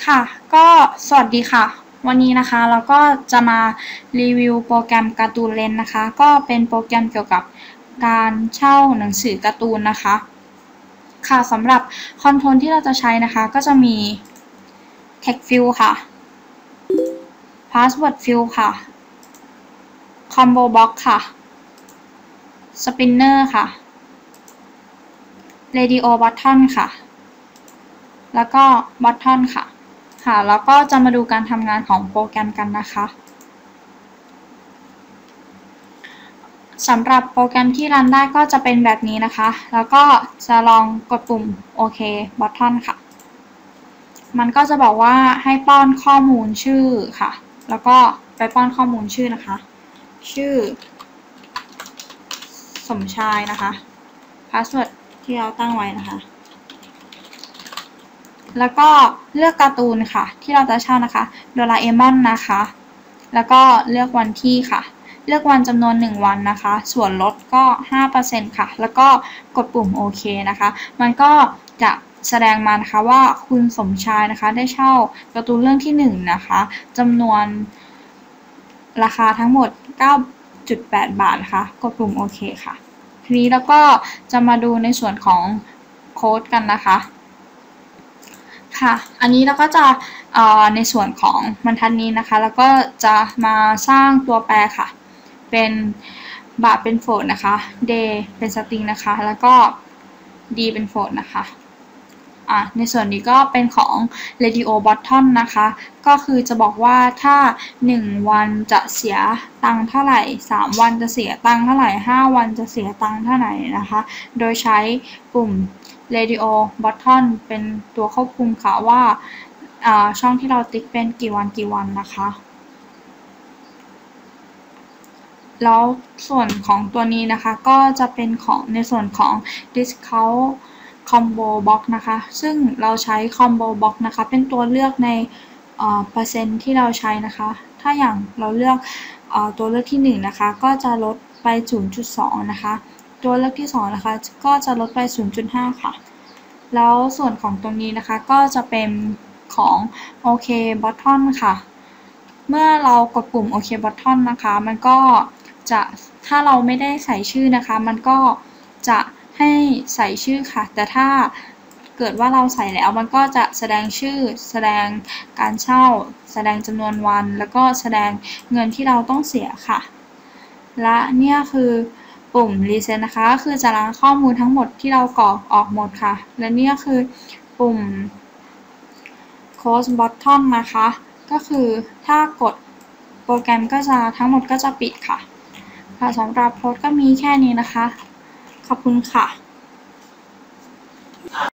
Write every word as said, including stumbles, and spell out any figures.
ค่ะก็สวัสดีค่ะวันนี้นะคะเราก็จะมารีวิวโปรแกรมการ์ตูนเลนนะคะก็เป็นโปรแกรมเกี่ยวกับการเช่าหนังสือการ์ตูนนะคะค่ะสำหรับคอนโทรลที่เราจะใช้นะคะก็จะมี Text Fill ค่ะ Password Fill ค่ะ Combo Box ค่ะ Spinner ค่ะ Radio Button ค่ะแล้วก็ Button ค่ะค่ะแล้วก็จะมาดูการทำงานของโปรแกรมกันนะคะสำหรับโปรแกรมที่รันได้ก็จะเป็นแบบนี้นะคะแล้วก็จะลองกดปุ่มโอเค Button ค่ะมันก็จะบอกว่าให้ป้อนข้อมูลชื่อค่ะแล้วก็ไปป้อนข้อมูลชื่อนะคะชื่อสมชายนะคะ Password ที่เราตั้งไว้นะคะแล้วก็เลือกการ์ตูนค่ะที่เราจะเช่านะคะโดราเอมอนนะคะแล้วก็เลือกวันที่ค่ะเลือกวันจำนวนหนึ่งวันนะคะส่วนลดก็ ห้าเปอร์เซ็นต์ ค่ะแล้วก็กดปุ่มโอเคนะคะมันก็จะแสดงมานะคะว่าคุณสมชายนะคะได้เช่าการ์ตูนเรื่องที่หนึ่งนะคะจำนวนราคาทั้งหมด เก้าจุดแปด บาทนะคะกดปุ่มโอเคค่ะทีนี้แล้วก็จะมาดูในส่วนของโค้ดกันนะคะค่ะอันนี้เราก็จะในส่วนของบรรทัดนี้นะคะแล้วก็จะมาสร้างตัวแปรค่ะเป็นบาร์เป็นโฟลดนะคะ day เป็นสตริงนะคะแล้วก็ d เป็นโฟลดนะคะอ่ะในส่วนนี้ก็เป็นของ radio button นะคะก็คือจะบอกว่าถ้าหนึ่งวันจะเสียตังค์เท่าไหร่สามวันจะเสียตังค์เท่าไหร่ห้าวันจะเสียตังค์เท่าไหร่นะคะโดยใช้ปุ่มradio button เป็นตัวควบคุมค่ะว่าช่องที่เราติ๊กเป็นกี่วันกี่วันนะคะแล้วส่วนของตัวนี้นะคะก็จะเป็นของในส่วนของ discount combo box นะคะซึ่งเราใช้ combo box นะคะเป็นตัวเลือกในเปอร์เซ็นต์ที่เราใช้นะคะถ้าอย่างเราเลือกตัวเลือกที่หนึ่งนะคะก็จะลดไป ศูนย์จุดสอง นะคะตัวเลือกที่สองนะคะก็จะลดไป ศูนย์จุดห้า ค่ะแล้วส่วนของตรงนี้นะคะก็จะเป็นของโอเค button ค่ะเมื่อเรากดปุ่มโอเค button นะคะมันก็จะถ้าเราไม่ได้ใส่ชื่อนะคะมันก็จะให้ใส่ชื่อค่ะแต่ถ้าเกิดว่าเราใส่แล้วมันก็จะแสดงชื่อแสดงการเช่าแสดงจำนวนวันแล้วก็แสดงเงินที่เราต้องเสียค่ะและเนี่ยคือปุ่ม reset นะคะก็คือจะล้างข้อมูลทั้งหมดที่เรากรอกออกหมดค่ะและนี่ก็คือปุ่ม close button นะคะก็คือถ้ากดโปรแกรมก็จะทั้งหมดก็จะปิดค่ะค่ะสำหรับโพสต์ก็มีแค่นี้นะคะขอบคุณค่ะ